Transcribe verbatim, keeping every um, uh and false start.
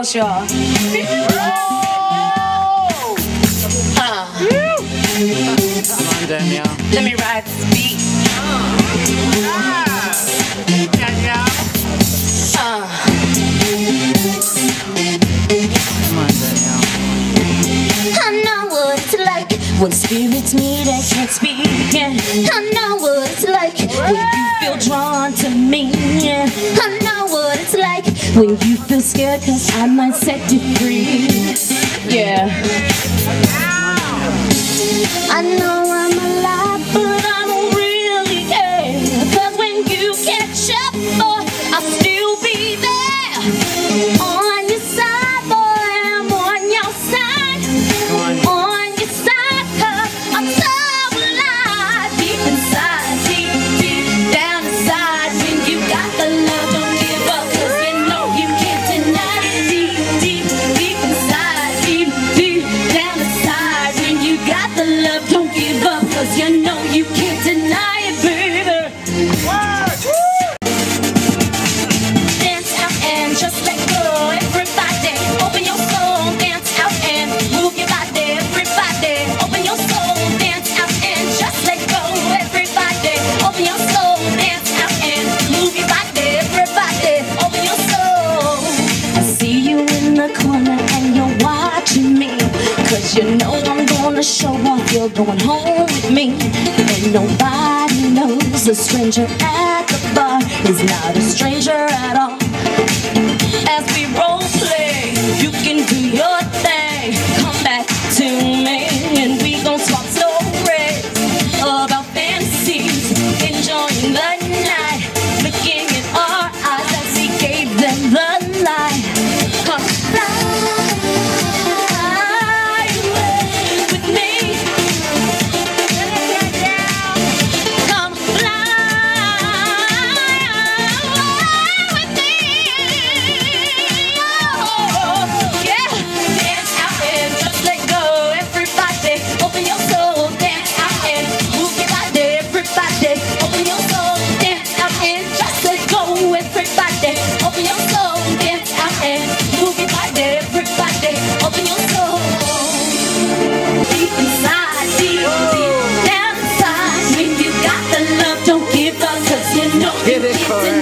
house, y'all. Uh, Come on, Danielle. let me ride this beat. Danielle. Uh, Come on, Danielle. I know what it's like when spirits meet and can't speak. Yeah. I know what it's like when you feel drawn to me. Yeah. I know what it's like when you feel scared, cause I might set you free. Yeah. I know I'm alive, but I don't really care. Cause when you catch up, boy, I'll still be there. On your side, boy, I'm on your side. Come on. On your side, cause I'm so alive. Deep inside, deep, deep down inside. When you got the love, don't give up, cause you know you can't deny it. Deep, deep, deep inside, deep, deep down inside. When you got the love, don't give up, cause you know you can't deny it, baby. Dance out and just let go, everybody. Open your soul, dance out and move your body, everybody. Open your soul, dance out and just let go, everybody. Open your soul, dance out and move your body, everybody. Open your soul. I see you in the corner and you're watching me, cause you know I'm gonna show off. You're going home with me, and nobody knows a stranger at the bar is not a stranger at all. As we role play, you can do your thing. Come back to me, and we gon' swap stories about fantasies, enjoying the night, looking in our eyes as he gave them the light. Come fly with me. Come fly with me. Oh, yeah. Dance out and just let go, everybody. Open your soul, dance out and move your body, everybody. Open your soul, dance out and just let go, everybody. Open your soul, dance out and move your body, everybody. Open your soul. Deep inside, deep, deep down inside. When you got the love, don't give up, cause you know you Get it, can't Corey.